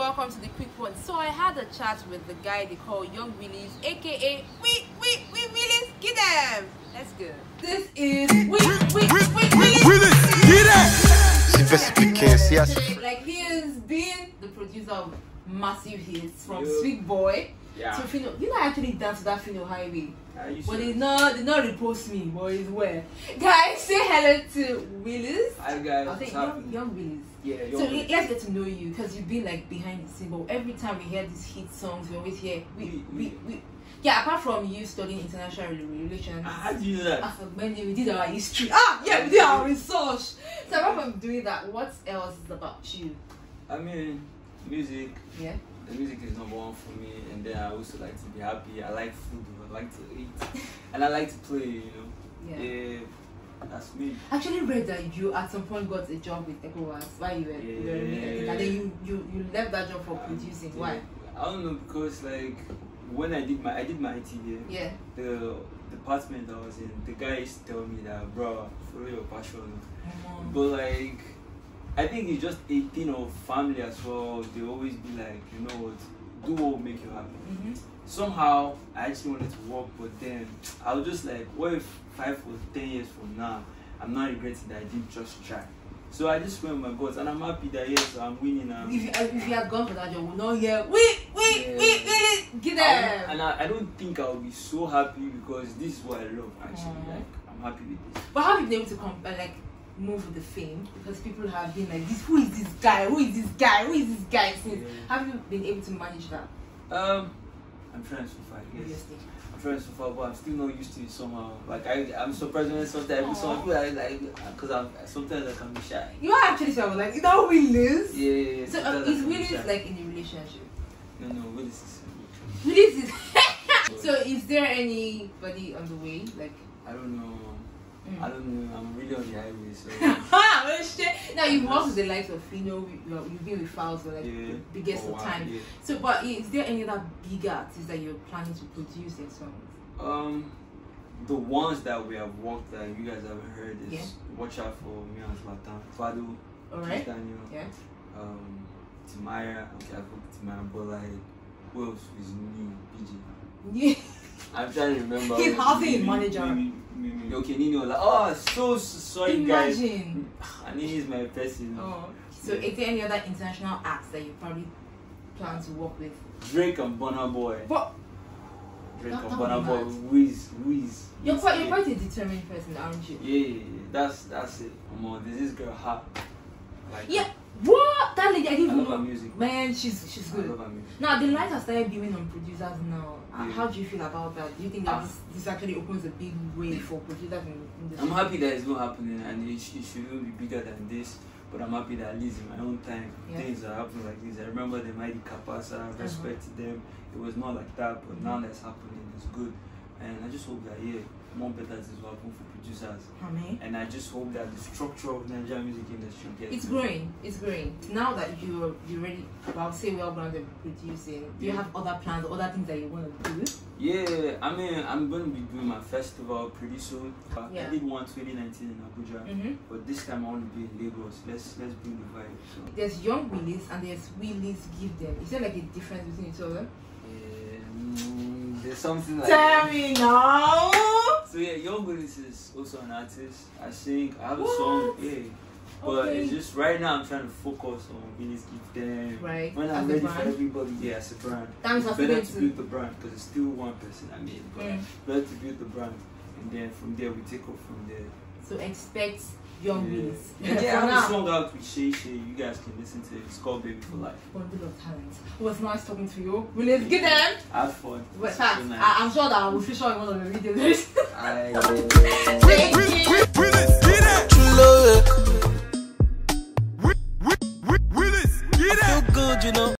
welcome to the quick one. So I had a chat with the guy they call Yung Willis, a.k.a. Willis GiveDEM. Let's go. This is Willis GiveDEM. Like he has been the producer of massive hits from Sweet Boy to Phyno. You know, I actually danced to that Phyno Highway. But they not repost me, but it's where. Guys, say hello to Willis. Hi guys. I'll say Young Willis. Yeah, so let's get to know you because you've been like behind the scene. But every time we hear these hit songs, we always hear we. Yeah, apart from you studying international relations. How do you do that? When we did our history. We did our research. So apart from doing that, what else is about you? I mean, music. Yeah. The music is #1 for me, and then I also like to be happy. I like food, I like to eat, and I like to play. You know. Yeah. That's me. I actually read that you at some point got a job with H.E.R while you were and then you left that job for producing. Why? I don't know, because like when I did my IT there. The department I was in, the guy used to tell me that, bro, follow your passion. But like, I think it's just a thing of family as well. They always be like, you know what, do what will make you happy. Somehow I actually wanted to work, but then I was just like, what if 5 or 10 years from now I'm not regretting that I didn't just try? So I just went with my guts, and I'm happy that yes, I'm winning now. If you had gone for that job, we'll not hear GiveDEM. And I don't think I'll be so happy, because this is what I love actually. Like, I'm happy with this. But how have you been able to move with the fame? Because people have been like, who is this guy? Who is this guy? Who is this guy? Have you been able to manage that? I'm trying so far, yes. I'm trying so far, but I'm still not used to it somehow. Like I'm surprised when sometimes some people are like, because sometimes I can be shy. You are actually shy, like, you know Willis? Yeah. So is Willis like in a relationship? No, Willis is. So is there anybody on the way? Like, I don't know. I don't know. I'm really on the highway, so. Now you've worked with the likes of Phyno. You've been with Falz for like the biggest of time. Yeah. So, but is there any other big artists that you're planning to produce their songs? The ones that we have worked that you guys haven't heard is Watch Out for Me and Zlatan, Fado, Kizz Daniel, H.E.R. Okay, I forgot H.E.R, but like, who else is new? PG. Yeah. I'm trying to remember. He's halfway in manager. Okay, Niniola. Oh, so sorry, Imagine. guys. I need is my person. So is there any other international acts that you probably plan to work with? Drake and Burna Boy. What? Drake and Burna Boy. Wiz. You're quite a determined person, aren't you? Yeah. That's it. There's this girl H.E.R. Like What? That lady, I didn't love know. her music. Man, she's good. I love her music. Now the light has started beaming on producers now. How do you feel about that? Do you think that this actually opens a big way for producers in the I'm happy that it's not happening, and it shouldn't be bigger than this. But I'm happy that at least in my own time things are happening like this. I remember the mighty Capasa, respect to them. It was not like that, but now that's happening. It's good, and I just hope that more better things will happen for producers. And I just hope that the structure of the Nigerian music industry gets It's growing. Now that you're ready, well, I'll say well-grounded producing, do you have other plans, other things that you want to do? Yeah, I mean, I'm going to be doing my festival pretty soon. I did one 2019 in Abuja, but this time I want to be in Lagos. Let's bring the vibe. So. There's Young Willis and there's Willis GiveDEM. Is there like a difference between each other? There's something like Tell me now. So Young Willis is also an artist. I sing. I have a song. But it's just right now I'm trying to focus on Willis GiveDEM. Right. When I'm ready for everybody, as a brand. It's better to build the brand, because it's still one person. I mean, but better to build the brand, and then from there we take off from there. So expect Young Willis. I have a song out with H.E.R. You guys can listen to it. It's called Baby for Life. Bundle of talent. It was nice talking to you. Willis GiveDEM. Have fun. I'm sure that I will feature in one of the videos.